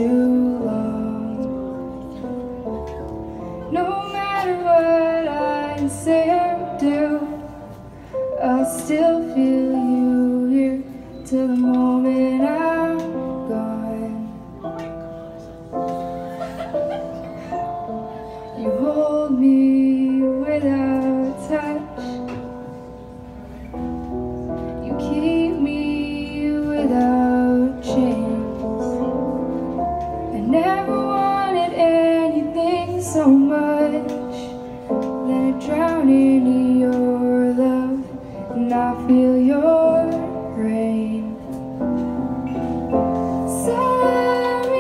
too long. No matter what I say or do, I'll still feel you here till the moment I'm gone. You hold me without touch, you keep me without chains. I never wanted anything so much than to drown in your love and I feel your rain. Set me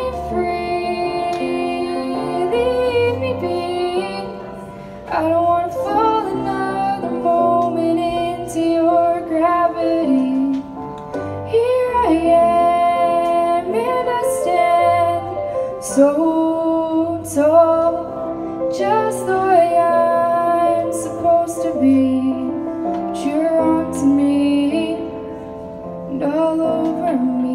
free, leave me be. I don't want to fall another moment into your gravity. Here I am and I stand so tall, just the way I'm supposed to be. But you're onto me and all over me.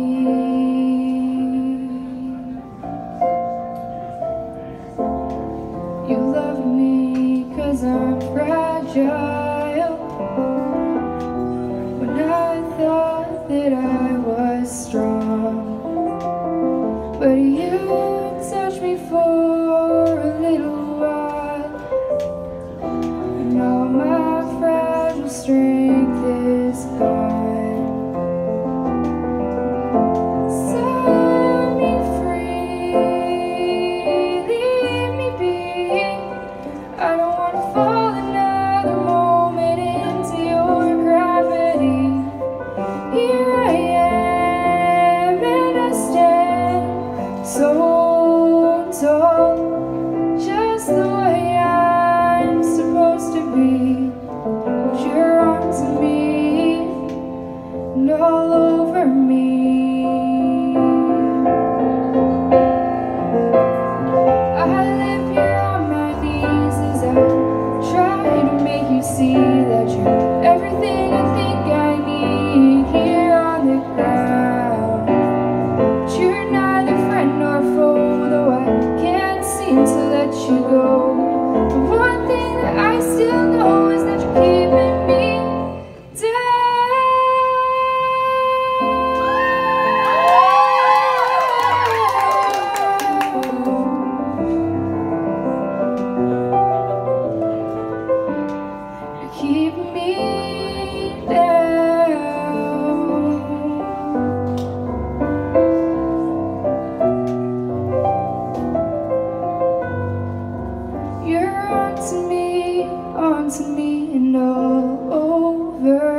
You love me 'cause I'm fragile, when I thought that I was strong. But you touched me for a little while, and all my fragile strength is gone. Set me free, leave me be. I don't want to fall another moment into your gravity. Here I am and I stand so tall, just the way I'm supposed to be. But you're onto me and all over me. I live here on my knees as I try to make you see that you're everything I think I need here on the ground. But you're neither friend nor foe, though I can't seem to let you go. The one thing that I still know is that you're keeping me down. You're keeping me down. You're onto me and all over.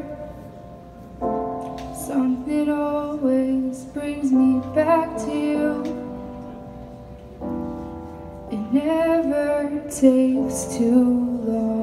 Something always brings me back to you. It never takes too long.